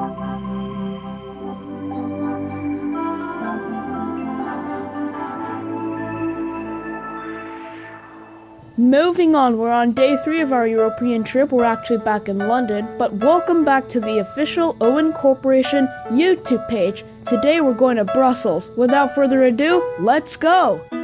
Moving on, we're on day 3 of our European trip. We're actually back in London, but welcome back to the official Owen Corporation YouTube page. Today we're going to Brussels. Without further ado, let's go!